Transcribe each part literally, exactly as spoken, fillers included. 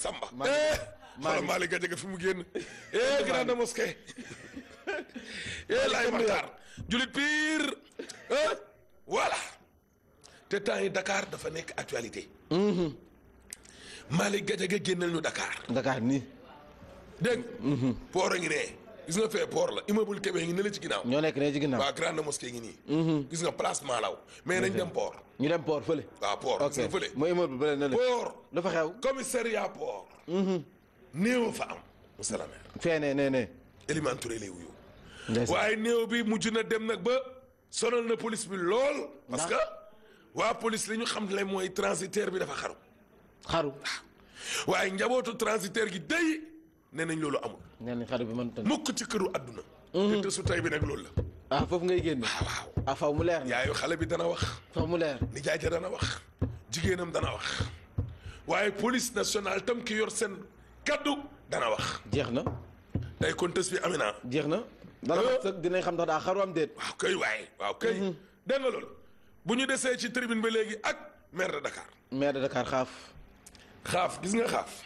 Samba. Malick Malick Gadiaga fi mu génn. eh grande mosquée. eh Laye Makhtar. julit pire. voilà. te temps yi Dakar dafa nekk actualité. Malick Gadiaga génnal ñu Dakar. Dakar nii. dégg nga. port a ngi ne. gis nga fee port la immeuble Kébé ngi ne la ci ginnaaw. ñoo nekk ne ci ginnaaw. waaw grande mosquée ngi nii. gis nga place Malaw. mais nañ dem port. ñu dem port fële. waaw port gis nga fële. mooy immeuble bële na la. port dafa xew. commissariat port. néew fa am. monsieur le maire. fee nee nee nee. Elimane Touré lay wuyu. ndeysaan. waaye néew bi mujj na dem nag ba sonal na police bi lool. parce que waa police li ñu xam le mooy transitaire bi dafa xaru. xaru. waaye njabootu transitaire gi day nee nañ loolu amul. nee nañ xaru bi man tan mukk ci këru àdduna. te te su tay bi nag loolu la. ah foofu ngay génne. waaw waaw. ah faw mu leer na. yaayu xale bi dana wax. faw mu leer. nijaay ja dana wax. jigéenam dana wax. waaye police nationale tam ki yor seen kaddu dana wax. jeex na. tey contest bi amina. jeex na. dana wax sax dinañ xam ndax daa xaru am déet. waaw kay waaye waaw kay. dégg nga loolu. bu ñu desee ci tribune ba léegi ak maire de Dakar. maire de Dakar xaaf. xaaf gis nga xaaf.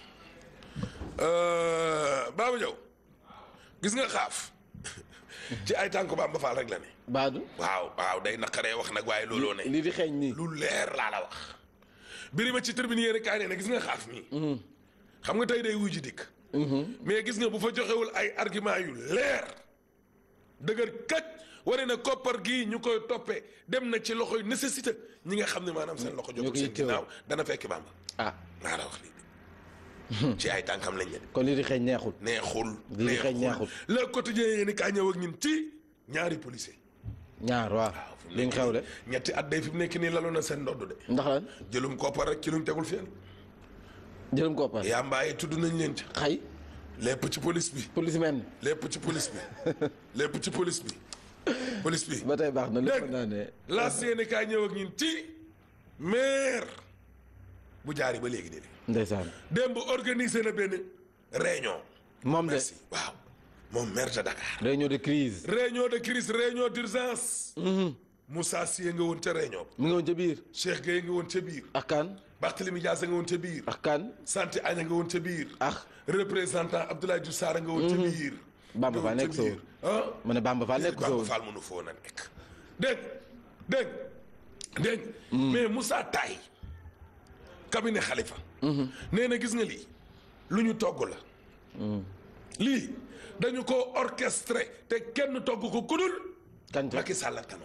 Baba Diaw gis nga xaaf. ci ay tànk Bamba Fall rek la ne. Baadu. waaw waaw day naqaree wax nag waaye looloo ne. lii di xeeñ nii. lu leer laa la wax. birima ci tribune yéen kaay ne gis nga xaaf mi. xam nga tey day wuy ji dikk. mais gis nga bu fa joxewul ay argument yu leer. dëgër kaj ware na koppar gii ñu koy toppee dem na ci loxoy nécessité ñi nga xam ne maanaam seen loxo jotul seen ginnaaw dana fekk Bamba. ah maa la wax lii ci ay tànkam lañ leen. kon lii di xeeñ neexul. neexul. lii di xeeñ neexul. le quotidien yéen kaa ñëw ak ñun ci ñaari policier. ñaar waaw. li nga xewle. ñetti at day fi mu nekk nii lalu na seen ndodd de. ndax lan. jëlum koppar rek ci luñ tegul fenn. jëlum koppar. yaa mbaaye tudd nañ leen ci. xay. lépp ci police bi. police men. lépp ci police bi. lépp ci police bi. police bi. ba tey baax na lépp dégg naa ne. laas yéen kaa ñëw ak ñun ci maire bu jaari ba léegi de. ndeysaan. démb organisé na benn réunion. moom de. merci waaw moom maire de Dakar. réunion de crise. réunion de crise réunion d'urgence. Moussa Siye nga woon ca réunion. mu ngi woon ca biir. Cheikh Gueye nga woon ca biir. ak kan. Barthélémy Dias nga woon ca biir. ak kan. Santé Agna nga woon ca biir. ak. représentant Abdoulaye Diouf Sarr nga woon ca biir. Bamba Fall nekk soo. ah. ma ne Bamba Fall nekk soo. Bamba Fall mënu foo na nekk. dégg dégg dégg. mais Moussa Taye. cabinet Khalifa. nee na gis nga lii lu ñu togg la. lii dañu ko orchestré te kenn togg ko kudul. kan ca Macky Sall ak Tanor.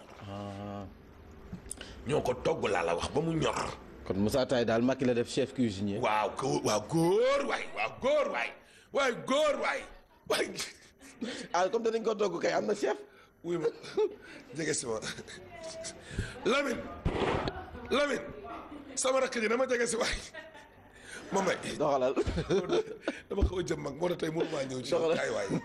ñoo ko togg laa la wax ba mu ñor. kon Moussa Taye daal Macky la def chef cuisinier. waaw ko waaw góor waay waaw góor waay waay góor waay waay. ah comme dañ ko togg kay am na chef. wuy ma jege si ma Lamine Lamine sama rakk ji dama jege si waay ma may. doxalal. dama xaw a jëm mag moo tax tey mënu maa ñëw ci doxalal kaay waay.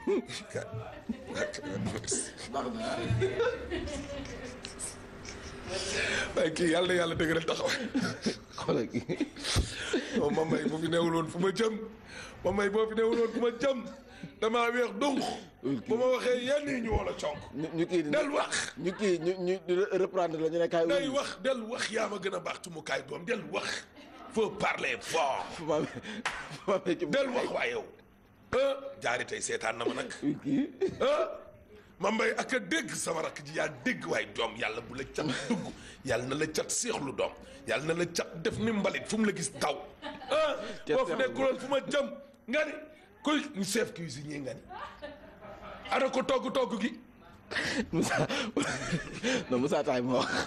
waaye kii yàlla na yàlla dëgëral taxawaay. xoolal kii. moom ma may boo fi newul woon fu ma jëm ma may boo fi newul woon fu ma jëm damaa weex donc. bu ma waxee yenn yi ñu wala conk. ñu ñu kii del wax. ñu kii ñu ñu reprendre la ñu ne kaay. day wax del wax yaa ma gën a baax mu kaay doom del wax. faut parler fort. del wax waaye yow. ah jaari tey seetaan na ma nag. kii. ah ma mbay ak a dégg sama rakk ji yaa dégg waaye doom yàlla bu la cat dugg yàlla na la cat seexlu doom yàlla na la cat def ni mbalit fu mu la gis taw. ah boo fi nekkuloon fu ma jëm nga ni kuy ñu chef cuisinier nga ni ana ko togg togg gi. Moussa non Moussa Taye moo wax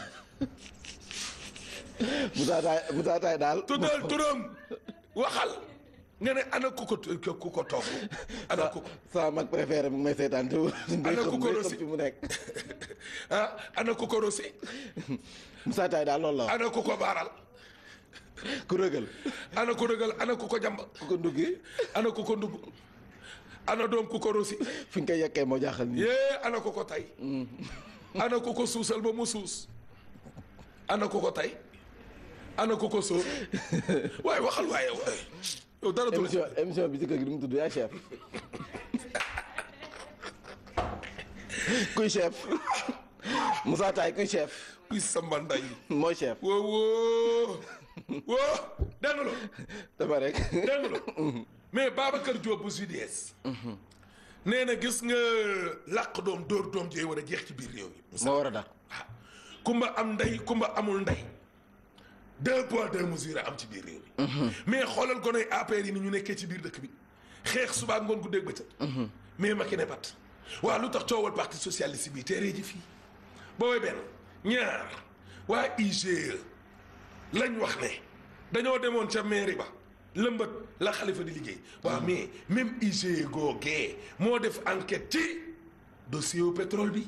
Moussa Taye Moussa Taye daal. tuddal turam waxal nga ne ana ku ko ku ko togg. ana ku ko sa mag préféré mu ngi may seetaan te. ana ku ko rosi fi mu nekk. ah ana ku ko rosi. Moussa Taye daal loolu la. ana ku ko baaral. ku rëgal. ana ku rëgal ana ku ko jàmb. ku ko nduggi. ana ku ko ndugg. ana doom ku ko rosi. fi nga koy yekkee moo jaaxal nii. yee ana ku ko tay. ana ku ko suusal ba mu suus. ana ku ko tay. ana ku ko sóor. waaye waxal waaye waaye. yow dara du émission émission bi ci kër gi du mu tudd yaa chef. kuy chef. Moussa Taye kuy chef. kuy samba nday. mooy chef. woo woo woo dégg nga loolu. dafa rek. dégg nga loolu. mais Babacar Diop bu J D S. nee na gis nga làq doom dóor doom jooy war a jeex ci biir réew mi. moo war a dàq. kumba am ndey kumba amul ndey deux poids deux mesures am ci biir réew mi. mais xoolal ko nay A P R yi ni ñu nekkee ci biir dëkk bi xeex suba ngoon gu dégg bëccëg. mais Macky ne pat waaw lu tax coowal parti socialiste bi teeree ji fii boobee benn ñaar waa I G E lañ wax ne dañoo demoon ca mairie ba lëmbat la Khalifa di liggéey. waaw mais même I G E googee moo def enquête ci dossier wu pétrole bi.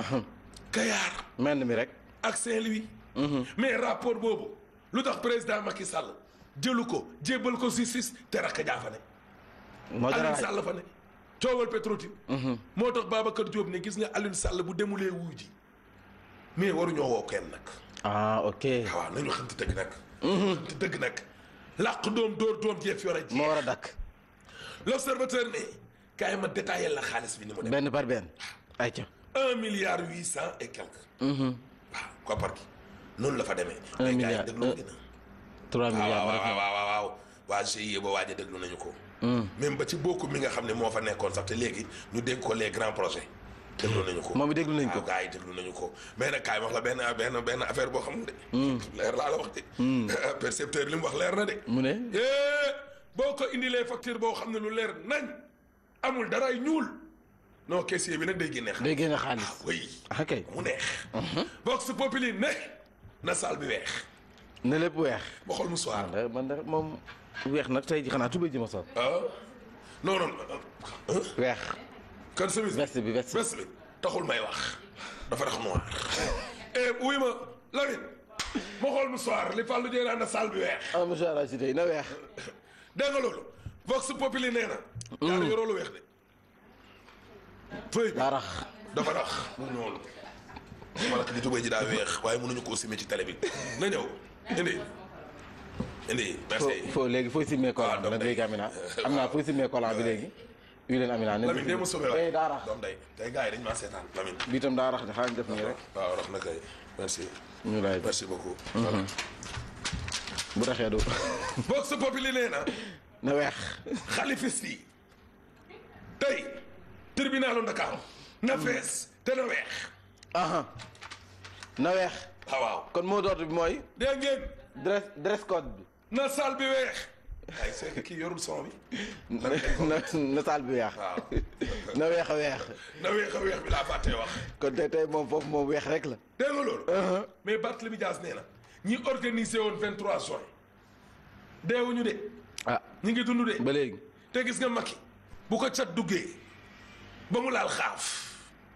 Kayar. mel mi rek. ak Saint-Louis. mais rapport boobu lu tax président Macky Sall jëlu ko jébbal ko justice te rakk jaa fa ne. moo dara Alioune Sall fa ne coowal Petro-Tim. moo tax Babacar Diop ne gis nga Alioune Sall bu demulee wuy ji mais waruñoo woo kenn nag. ah ok. waaw nañu xam te dëgg nag. xam te dëgg nag làq doom dóor doom jeef yore ji. moo war a dakk. L'Observateur ne kaay ma détaillé la xaalis bi ni mu dem. benn par benn. ayca. un milliard huit cent et quelque. waaw koppar gi noonu la fa demee. un mais milliard gars yi déglu na. trois milliards. waaw waaw waaw waaw waa G I E ba waaj a déglu nañu ko. même ba ci bokk mi nga xam ne moo fa nekkoon sax te léegi ñu dégg ko les grands projets. déglu nañu ko moom it déglu nañu ko. waaw gars yi déglu nañu ko mais nag kaay wax la benn benn benn affaire boo xam ne. leer laa la wax de. percepteur li mu wax leer na de. mu ne. boo ko indilee facture boo xam ne lu leer nañ amul daray ñuul non caissier bi nag day génne xaalis. day génne xaalis. ah oui. ah kay. mu neex. Vox Populi ne na saal bi weex. ne lépp weex. ba xool mu soir. man de moom weex nag tey ji xanaa tubéy ji ma sol. ah non non. weex. kan sa veste bi veste bi veste bi taxul may wax dafa tax noir. et wuy ma Lamine ma xool mu soir li Fallou Dieng naan na saal bi weex. ah monsieur Alla si tey na weex. dégg nga loolu Vox Populi nee na. yaa ngi yoroo lu weex de. fëy bi daa rax. dafa rax mu noonu. ma lakk di tubéy ji daa weex waaye mënuñu koo simee ci télé bi na ñëw indi indi merci. foo foo léegi fooy simmee collant bi nag léegi Amina am naa fooy simmee collant bi léegi. yu leen Amina ne. Lamine dee ma sauvé tey daa rax. doom day tey gars yi dañu maa seetaan Lamine. bii tam daa rax de xaaral def nii rek. waaw rax na kay merci. ñu lay merci beaucoup. bu raxee du. Vox Populi nee na. na weex. xalifis yi tey tribunalu Ndakaaru na fees te na weex. aha na weex. waaw waaw kon moo d'ordre bi mooy. dégg ngeen. dress dress code bi. na saal bi weex. ay c'est que kii yorul son bi. na na saal bi weex. waaw. na weex a weex. na weex a weex bi laa fàttee wax. kon tey tey moom foofu moom weex rek la. dégg nga loolu. mais Barthélémy Dias nee na ñi organisé woon vingt-trois juin deewuñu de. ah ñi ngi dund de. ba léegi. te gis nga Macky bu ko cat duggee ba mu laal xaaf.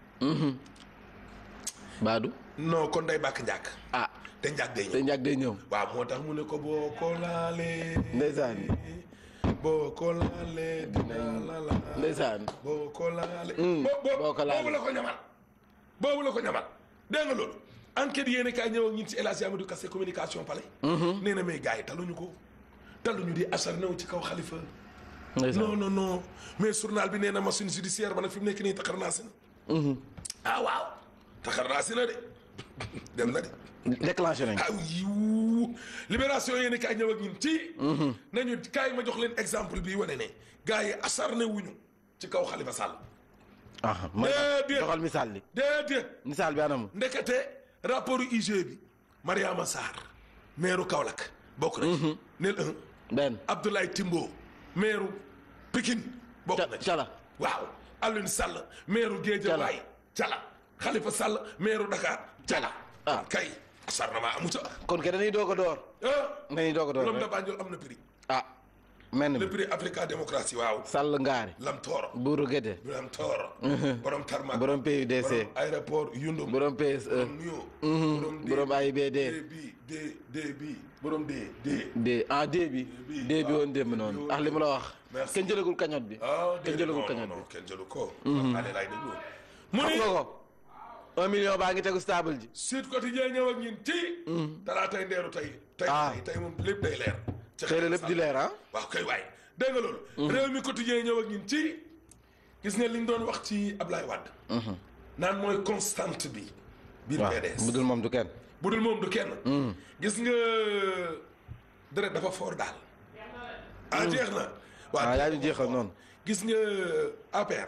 Baadu. non kon day bàkk njàkk. ah te njàkk day ñëw. te njàkk day ñëw. waaw moo tax mu ne ko boo ko laalee. ndeysaan. boo ko laalee dinaa la laal. ndeysaan. boo ko laalee. boo ko laalee boobu la ko ñamal. boobu la ko ñamal dégg nga loolu. enquête yéen kaay ñëw ak ñun ci El Hadji Amadou Kassé communication palais. nee na mais gars yi taluñu ko. taluñu di acharné wu ci kaw Khalifa. non non non mais journal bi nee na machine judiciaire ba nag fi mu nekk nii taxar naa si na. ah waaw taxar naa si na de dem na de. déclenché nañ. ah yiw libération yéen kaay ñëw ak ñun ci. nañu kaay ma jox leen exemple bi wane ne gars yi acharné wuñu ci kaw Khalifa Sall. ah mooy déedéet doxal misaal li. déedéet. misaal bi anam. ndekete rapport I G bi Mariama Sarr maire Kaolack bokk na ci. nel un. benn Abdoulaye Timbo maire Pikine bokk na ci. Cala. waaw Alioune Sall maire Guédiawaye Cala Khalifa Sall maire Dakar Cala. ah kay acharnement amu ca. kon ke dañuy doog a door. ah. dañuy doog a door Lom rek. da Banjul am na prix. ah. mel le ni prix Africa démocratie waaw. Sall Ngaari. Lam Tooro. Buuru Gédé. Lam Tooro. borom Tarmac. borom P U D C. borom aéroport Yundum. borom P S E. borom Nio. borom borom A I B D. D bi D D bi borom D D. D ah D bi. D bi woon démb noonu. ah li ma la wax. merci kenn jëlagul kañot bi. ah kenn jëlagul kañot non bi. non kenn jëlu ko. allez laay déglu. mu xam ni nga ko. un million baa ngi tegu stable ji. Sud Quotidien ñëw ak ñun ci. dara tey ndeeru tey. tey Ah. tey moom lépp day leer. ci tey la lépp di leer ah. waaw kay waay dégg nga loolu. réew mi quotidien ñëw ak ñun ci gis nga li ñu doon wax ci Ablaye Wade. naan mooy constante bi biir P D S bu dul moom du kenn. bu dul moom du kenn. gis nga deret dafa foor daal. ah jeex na. waaw yaa ñu jeexal noonu. gis nga A P R.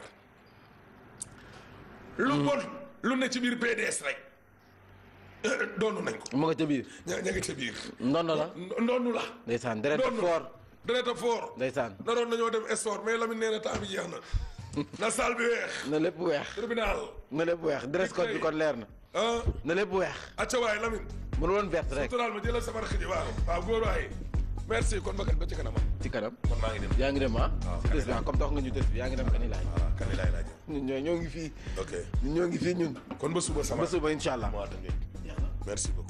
lu bon lu ne ci biir P D S rek doonu nañ ko. mu nga ca biir. ña ña nga ca biir. ndono la. ndoonu la. ndeysaan deret a fort. deret a fort. ndeysaan. naroon nañoo dem sport mais Lamine nee na temps bi jeex na. na salle bi weex. na lépp weex. tribunal. na lépp weex dress code bi kon leer na. ah. na lépp weex. acca waay Lamine. mënu woon vert rek. total ma jëlal sama rakk ji waaw. waaw góor waay. merci kon ba kat ba ci kanam. ci kanam. kon maa ngi dem. yaa ngi dem ah. waaw tës bi comme tax nga ñu tës bi yaa ngi dem Kanilaay. voilà Kanilaay laa jëm. ñun ñoo ñoo ngi fii. ok ñun ñoo ngi fii ñun. kon ba suba sama. ba suba incha allah. merci beaucoup.